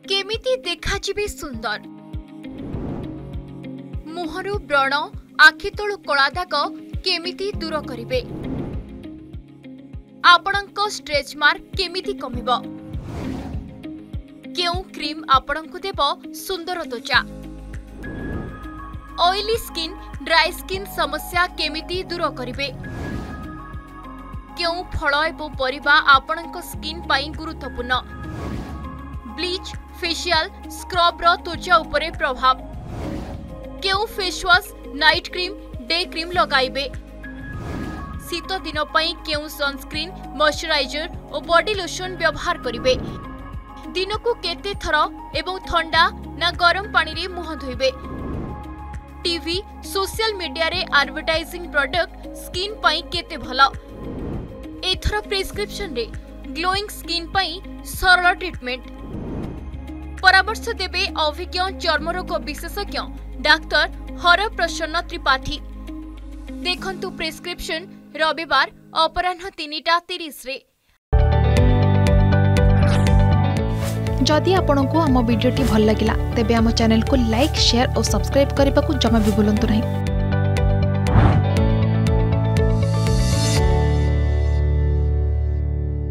केमिति देखाजिबे सुंदर मुहरु व्रण आखि तळु कला दाग केमिति दूर करिवे आपणक स्ट्रेच मार्क केमिति कमिबो केउ क्रीम आपणकु देबो सुंदर त्वचा ऑयली स्किन ड्राई स्किन समस्या केमिति दूर करिवे केउ फल एवं परिबा आपणक स्किन पाई गुरुत्वपूर्ण ब्लीच फेशियल स्क्रब रो त्वचा उपरे प्रभाव केउ face wash night cream day cream लगाइबे शीत दिन पई केउ सनस्क्रीन मॉइस्चराइजर और बॉडी लोशन व्यवहार करिवे दिनकु केते थर एवं ठंडा ना गरम पानी रे मुह धोइबे टीवी सोशल मीडिया रे एडवर्टाइजिंग प्रोडक्ट स्किन पई केते भलो एथर प्रिस्क्रिप्शन रे ग्लोइंग स्किन पई सरल ट्रीटमेंट परामर्श देबे अभिज्ञ चर्मरोग विशेषज्ञ डाक्टर हर प्रसन्न त्रिपाठी देखंतु प्रिस्क्रिप्शन रविवार अपराह्न 3:30 रे। जदि आपंक आम भिडी भल लगा तेब आम चैनल को लाइक शेयर और सब्सक्राइब करने को जमा भी भूलु नहीं।